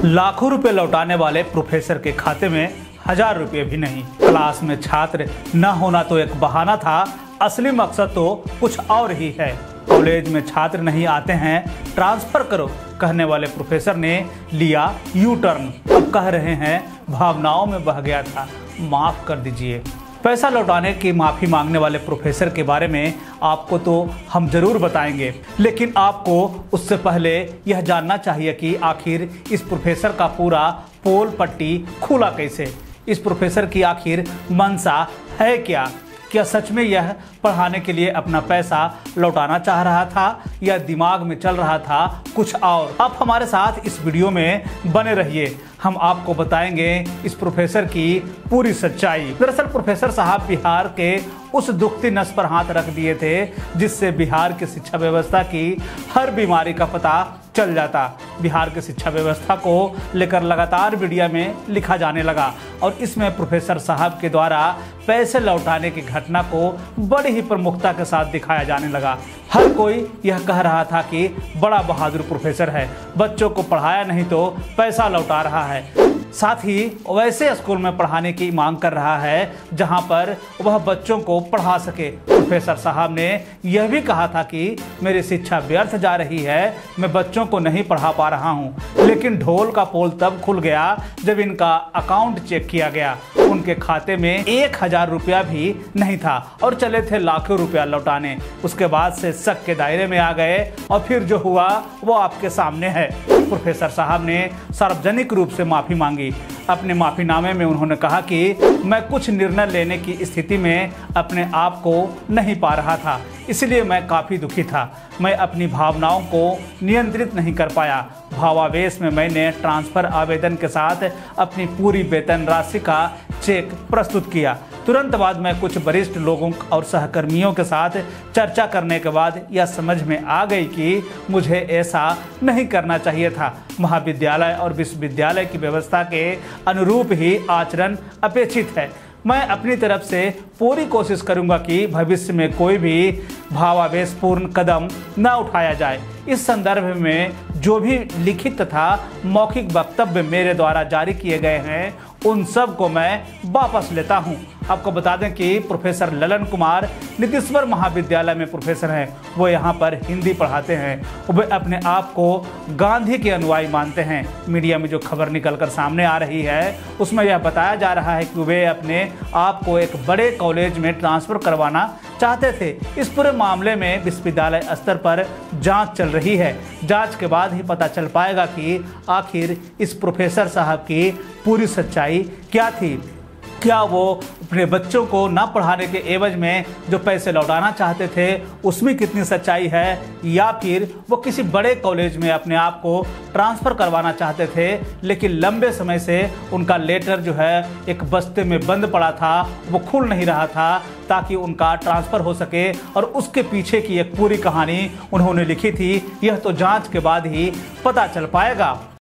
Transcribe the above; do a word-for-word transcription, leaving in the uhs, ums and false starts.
लाखों रुपए लौटाने वाले प्रोफेसर के खाते में हजार रुपए भी नहीं। क्लास में छात्र न होना तो एक बहाना था, असली मकसद तो कुछ और ही है। कॉलेज में छात्र नहीं आते हैं, ट्रांसफर करो कहने वाले प्रोफेसर ने लिया यू टर्न। अब कह रहे हैं भावनाओं में बह गया था, माफ कर दीजिए। पैसा लौटाने की माफ़ी मांगने वाले प्रोफेसर के बारे में आपको तो हम ज़रूर बताएंगे, लेकिन आपको उससे पहले यह जानना चाहिए कि आखिर इस प्रोफेसर का पूरा पोल पट्टी खुला कैसे। इस प्रोफेसर की आखिर मंशा है क्या? क्या सच में यह पढ़ाने के लिए अपना पैसा लौटाना चाह रहा था या दिमाग में चल रहा था कुछ और? आप हमारे साथ इस वीडियो में बने रहिए, हम आपको बताएंगे इस प्रोफेसर की पूरी सच्चाई। दरअसल प्रोफेसर साहब बिहार के उस दुखती नस पर हाथ रख दिए थे जिससे बिहार की शिक्षा व्यवस्था की हर बीमारी का पता चल जाता। बिहार की शिक्षा व्यवस्था को लेकर लगातार मीडिया में लिखा जाने लगा और इसमें प्रोफेसर साहब के द्वारा पैसे लौटाने की घटना को बड़ी ही प्रमुखता के साथ दिखाया जाने लगा। हर कोई यह कह रहा था कि बड़ा बहादुर प्रोफेसर है, बच्चों को पढ़ाया नहीं तो पैसा लौटा रहा है, साथ ही वैसे स्कूल में पढ़ाने की मांग कर रहा है जहां पर वह बच्चों को पढ़ा सके। प्रोफेसर साहब ने यह भी कहा था कि मेरी शिक्षा व्यर्थ जा रही है, मैं बच्चों को नहीं पढ़ा पा रहा हूं। लेकिन ढोल का पोल तब खुल गया जब इनका अकाउंट चेक किया गया। उनके खाते में एक हजार रुपया भी नहीं था और चले थे लाखों रुपया लौटाने। उसके बाद से शक के दायरे में आ गए और फिर जो हुआ वो आपके सामने है। प्रोफेसर साहब ने सार्वजनिक रूप से माफी मांगी। अपने माफीनामे में उन्होंने कहा कि मैं कुछ निर्णय लेने की स्थिति में अपने आप को नहीं पा रहा था, इसलिए मैं काफ़ी दुखी था। मैं अपनी भावनाओं को नियंत्रित नहीं कर पाया। भावावेश में मैंने ट्रांसफ़र आवेदन के साथ अपनी पूरी वेतन राशि का चेक प्रस्तुत किया। तुरंत बाद मैं कुछ वरिष्ठ लोगों और सहकर्मियों के साथ चर्चा करने के बाद यह समझ में आ गई कि मुझे ऐसा नहीं करना चाहिए था। महाविद्यालय और विश्वविद्यालय की व्यवस्था के अनुरूप ही आचरण अपेक्षित है। मैं अपनी तरफ से पूरी कोशिश करूंगा कि भविष्य में कोई भी भावावेशपूर्ण कदम न उठाया जाए। इस संदर्भ में जो भी लिखित तथा मौखिक वक्तव्य मेरे द्वारा जारी किए गए हैं उन सब को मैं वापस लेता हूं। आपको बता दें कि प्रोफेसर ललन कुमार नीतीश्वर महाविद्यालय में प्रोफेसर हैं। वो यहाँ पर हिंदी पढ़ाते हैं। वे अपने आप को गांधी के अनुयायी मानते हैं। मीडिया में जो खबर निकलकर सामने आ रही है उसमें यह बताया जा रहा है कि वे अपने आप को एक बड़े कॉलेज में ट्रांसफ़र करवाना चाहते थे। इस पूरे मामले में विश्वविद्यालय स्तर पर जांच चल रही है। जांच के बाद ही पता चल पाएगा कि आखिर इस प्रोफेसर साहब की पूरी सच्चाई क्या थी। क्या वो अपने बच्चों को न पढ़ाने के एवज में जो पैसे लौटाना चाहते थे उसमें कितनी सच्चाई है, या फिर वो किसी बड़े कॉलेज में अपने आप को ट्रांसफ़र करवाना चाहते थे लेकिन लंबे समय से उनका लेटर जो है एक बस्ते में बंद पड़ा था, वो खुल नहीं रहा था ताकि उनका ट्रांसफ़र हो सके और उसके पीछे की एक पूरी कहानी उन्होंने लिखी थी। यह तो जांच के बाद ही पता चल पाएगा।